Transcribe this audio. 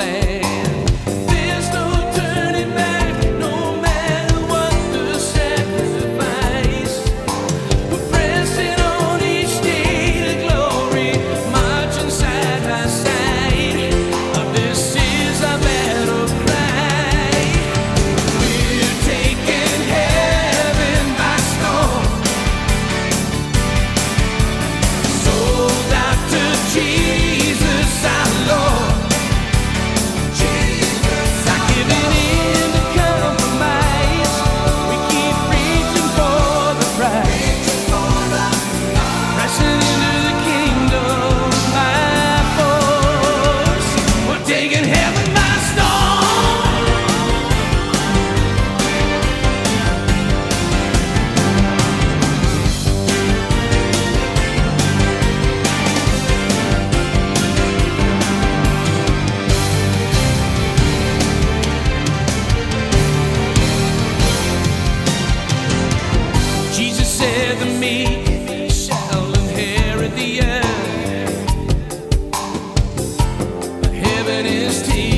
land. There's no turning back, no matter what the sacrifice. We're pressing on each day to glory, marching side by side. This is our battle cry. We're taking heaven by storm, sold out to Jesus our Lord. Not giving in to compromise, we keep reaching for the prize. Pressing into the kingdom by force. We're taking heaven by storm. Jesus said the meek shall inherit the earth. Heaven is tears.